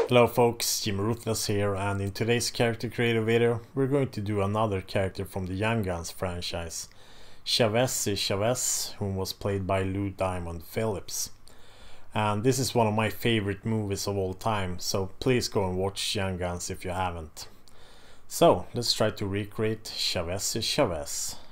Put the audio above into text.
Hello folks, JimRuthless here, and in today's character creator video we're going to do another character from the Young Guns franchise, Chavez Y Chavez, who was played by Lou Diamond Phillips. And this is one of my favorite movies of all time, so please go and watch Young Guns if you haven't. So let's try to recreate Chavez Y Chavez.